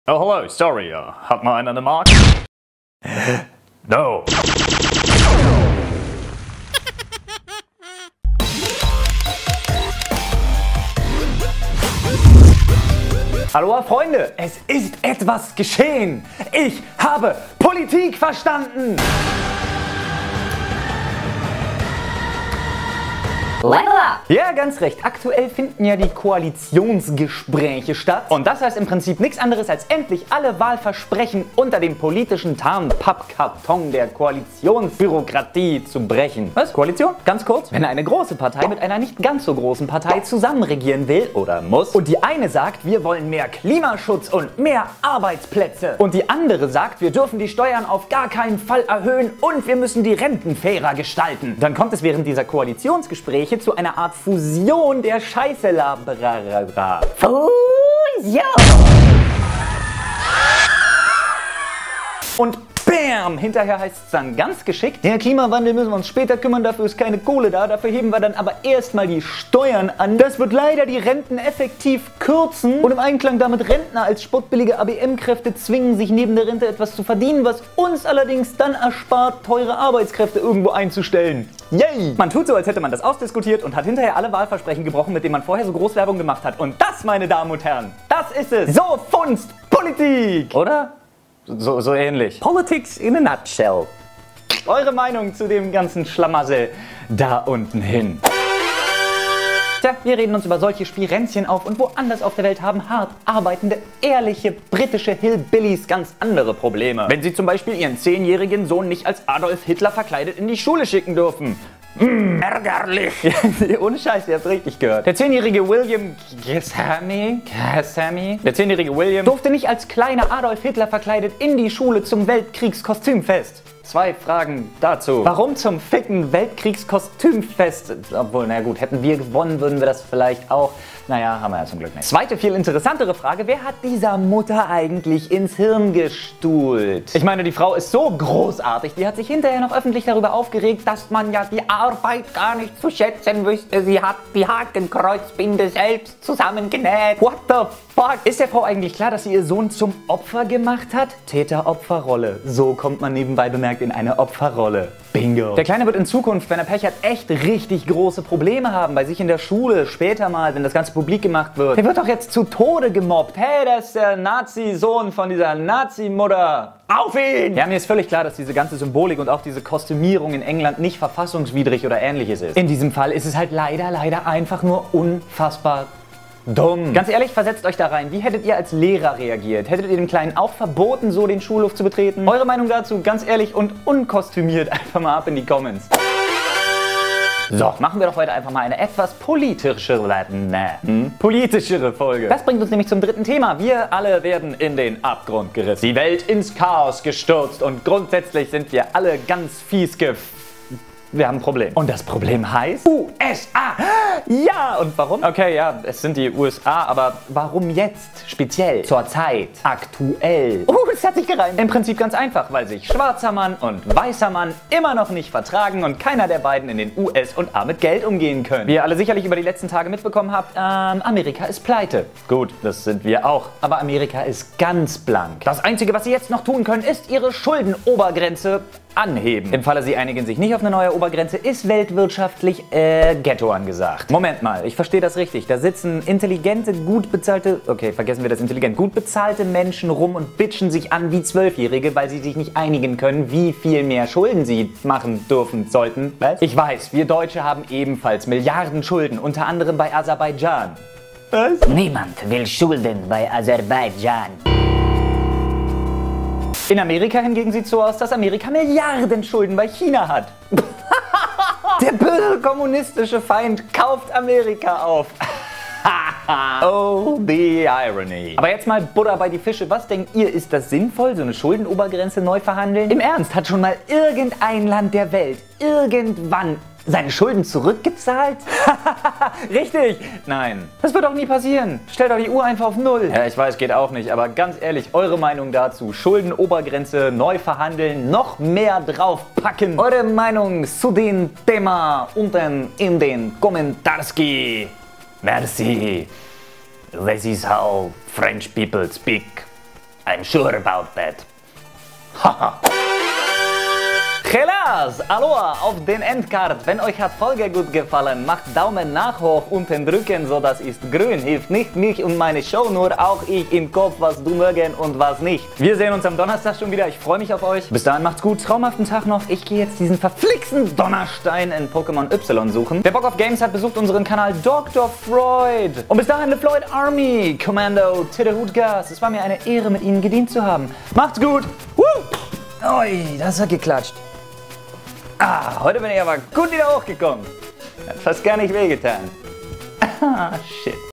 Oh, hello, sorry, hat mal einer eine Mark? No. Hallo Freunde, es ist etwas geschehen. Ich habe Politik verstanden. Level up! Ja, ganz recht. Aktuell finden ja die Koalitionsgespräche statt. Und das heißt im Prinzip nichts anderes, als endlich alle Wahlversprechen unter dem politischen Tarnpappkarton der Koalitionsbürokratie zu brechen. Was? Koalition? Ganz kurz. Wenn eine große Partei mit einer nicht ganz so großen Partei zusammen regieren will oder muss und die eine sagt, wir wollen mehr Klimaschutz und mehr Arbeitsplätze und die andere sagt, wir dürfen die Steuern auf gar keinen Fall erhöhen und wir müssen die Renten fairer gestalten, dann kommt es während dieser Koalitionsgespräche zu einer Art Fusion der Scheiße-Laberara. Fusion! Und BAM! Hinterher heißt es dann ganz geschickt, der Klimawandel müssen wir uns später kümmern, dafür ist keine Kohle da, dafür heben wir dann aber erstmal die Steuern an. Das wird leider die Renten effektiv kürzen und im Einklang damit Rentner als spottbillige ABM-Kräfte zwingen, sich neben der Rente etwas zu verdienen, was uns allerdings dann erspart, teure Arbeitskräfte irgendwo einzustellen. Yay! Man tut so, als hätte man das ausdiskutiert und hat hinterher alle Wahlversprechen gebrochen, mit denen man vorher so Großwerbung gemacht hat. Und das, meine Damen und Herren, das ist es! So funzt Politik! Oder? So ähnlich. Politics in a nutshell. Eure Meinung zu dem ganzen Schlamassel da unten hin. Tja, wir reden uns über solche Spirenzchen auf und woanders auf der Welt haben hart arbeitende, ehrliche, britische Hillbillies ganz andere Probleme. Wenn sie zum Beispiel ihren 10-jährigen Sohn nicht als Adolf Hitler verkleidet in die Schule schicken dürfen. Ärgerlich. Ohne Scheiß, ihr habt richtig gehört. Der 10-jährige William durfte nicht als kleiner Adolf Hitler verkleidet in die Schule zum Weltkriegskostümfest. 2 Fragen dazu. Warum zum ficken Weltkriegskostümfest? Obwohl, na gut, hätten wir gewonnen, würden wir das vielleicht auch. Naja, haben wir ja zum Glück nicht. Zweite, viel interessantere Frage, wer hat dieser Mutter eigentlich ins Hirn gestuhlt? Ich meine, die Frau ist so großartig, die hat sich hinterher noch öffentlich darüber aufgeregt, dass man ja die Arbeit gar nicht zu schätzen wüsste. Sie hat die Hakenkreuzbinde selbst zusammengenäht. What the fuck? Ist der Frau eigentlich klar, dass sie ihr Sohn zum Opfer gemacht hat? Täter-Opfer-Rolle. So kommt man nebenbei bemerkt in eine Opferrolle. Bingo. Der Kleine wird in Zukunft, wenn er Pech hat, echt richtig große Probleme haben bei sich in der Schule, später mal, wenn das Ganze publik gemacht wird. Der wird doch jetzt zu Tode gemobbt. Hey, das ist der Nazi-Sohn von dieser Nazi-Mutter. Auf ihn! Ja, mir ist völlig klar, dass diese ganze Symbolik und auch diese Kostümierung in England nicht verfassungswidrig oder ähnliches ist. In diesem Fall ist es halt leider einfach nur unfassbar dumm. Ganz ehrlich, versetzt euch da rein. Wie hättet ihr als Lehrer reagiert? Hättet ihr dem Kleinen auch verboten, so den Schulhof zu betreten? Eure Meinung dazu, ganz ehrlich und unkostümiert, einfach mal ab in die Comments. So, machen wir doch heute einfach mal eine etwas politischere Folge. Das bringt uns nämlich zum dritten Thema. Wir alle werden in den Abgrund gerissen. Die Welt ins Chaos gestürzt und grundsätzlich sind wir alle ganz fies Wir haben ein Problem. Und das Problem heißt USA. Ja, und warum? Okay, ja, es sind die USA, aber warum jetzt? Speziell, zur Zeit, aktuell. Das hat sich gereimt. Im Prinzip ganz einfach, weil sich schwarzer Mann und weißer Mann immer noch nicht vertragen und keiner der beiden in den USA mit Geld umgehen können. Wie ihr alle sicherlich über die letzten Tage mitbekommen habt, Amerika ist pleite. Gut, das sind wir auch. Aber Amerika ist ganz blank. Das Einzige, was sie jetzt noch tun können, ist ihre Schuldenobergrenze anheben. Im Falle sie einigen sich nicht auf eine neue Obergrenze, ist weltwirtschaftlich Ghetto angesagt. Moment mal, ich verstehe das richtig. Da sitzen intelligente, gut bezahlte, okay, vergessen wir das intelligent, gut bezahlte Menschen rum und bitchen sich an wie 12-Jährige, weil sie sich nicht einigen können, wie viel mehr Schulden sie machen dürfen sollten. Was? Ich weiß, wir Deutsche haben ebenfalls Milliarden Schulden, unter anderem bei Aserbaidschan. Was? Niemand will Schulden bei Aserbaidschan. In Amerika hingegen sieht es so aus, dass Amerika Milliarden Schulden bei China hat. Der böse kommunistische Feind kauft Amerika auf. Oh, the irony. Aber jetzt mal Butter bei die Fische. Was denkt ihr, ist das sinnvoll, so eine Schuldenobergrenze neu verhandeln? Im Ernst, hat schon mal irgendein Land der Welt irgendwann seine Schulden zurückgezahlt? Richtig! Nein. Das wird auch nie passieren. Stellt doch die Uhr einfach auf 0. Ja, ich weiß, geht auch nicht, aber ganz ehrlich, eure Meinung dazu. Schuldenobergrenze neu verhandeln, noch mehr draufpacken. Eure Meinung zu dem Thema unten in den Kommentarski. Merci. This is how French people speak. I'm sure about that. Haha. Chelas, Aloha auf den Endcard. Wenn euch hat Folge gut gefallen, macht Daumen nach hoch, unten drücken, so das ist grün. Hilft nicht mich und meine Show, nur auch ich im Kopf, was du mögen und was nicht. Wir sehen uns am Donnerstag schon wieder. Ich freue mich auf euch. Bis dahin macht's gut, traumhaften Tag noch. Ich gehe jetzt diesen verflixten Donnerstein in Pokémon Y suchen. Wer Bock auf Games hat, besucht unseren Kanal Dr. Freud. Und bis dahin, LeFloid Army, Commando to the Hood Gas. Es war mir eine Ehre, mit Ihnen gedient zu haben. Macht's gut. Woo! Ui, das hat geklatscht. Heute bin ich aber gut wieder hochgekommen. Hat fast gar nicht wehgetan. Shit.